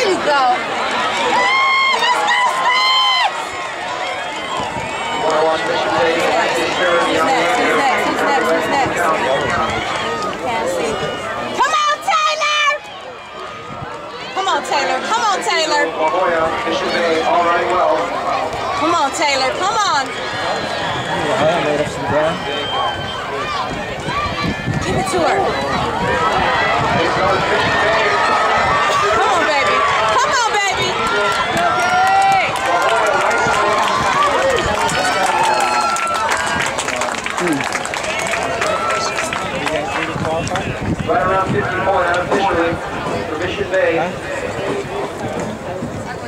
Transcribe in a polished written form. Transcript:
you go. Who's next? Can't see. Come on, Taylor! Come on, Taylor. Come on, Taylor. Come on, Taylor. Come on. Give it to her.